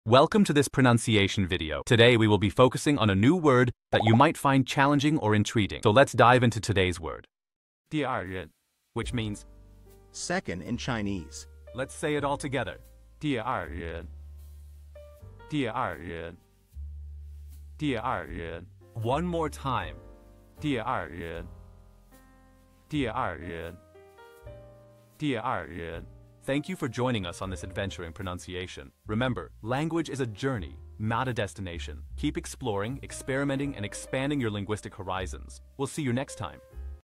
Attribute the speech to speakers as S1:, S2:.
S1: Welcome to this pronunciation video. Today we will be focusing on a new word that you might find challenging or intriguing. So let's dive into today's word.
S2: 第二人
S1: Which means,
S3: second in Chinese.
S1: let's say it all together.
S2: 第二人第二人第二人
S1: One more time.
S2: 第二人第二人第二人
S1: Thank you for joining us on this adventure in pronunciation. Remember, language is a journey, not a destination. Keep exploring, experimenting, and expanding your linguistic horizons. We'll see you next time.